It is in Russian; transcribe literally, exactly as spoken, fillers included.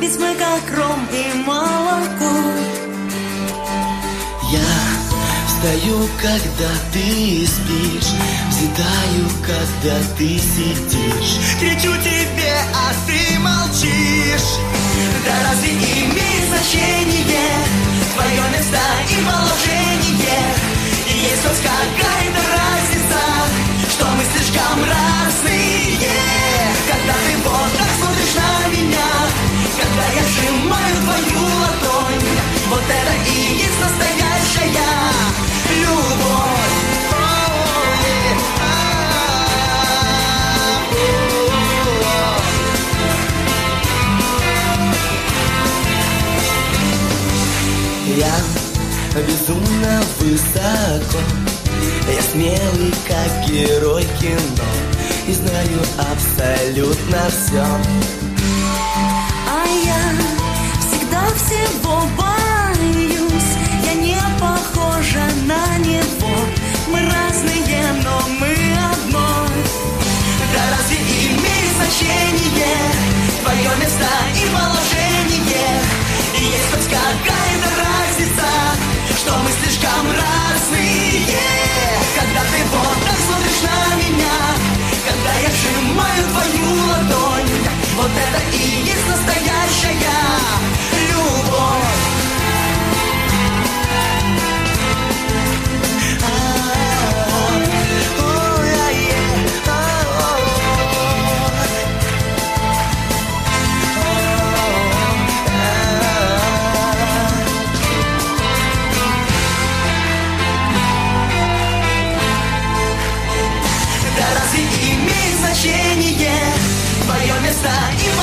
ведь мы как ром и молоко. Я встаю, когда ты спишь, взлетаю, когда ты сидишь. Кричу тебе, а ты молчишь. Да разве имеет значение твое место и положение? И есть хоть какая-то разница, что мы слишком разные. Когда ты вот так смотришь на меня, когда я сжимаю твою ладонь, вот это и есть настоящая любовь. Я безумно высоко, я смелый, как герой кино, и знаю абсолютно все. А я всегда всего боюсь, я не похожа на него. Мы разные, но мы одно. Да разве имеет значение твое место и положение? И есть хоть какая-то разница, что мы слишком разные. Когда ты вот так смотришь на меня, когда я сжимаю твою ладонь, вот это и есть настоящая любовь. Да разве имеет значение твое место и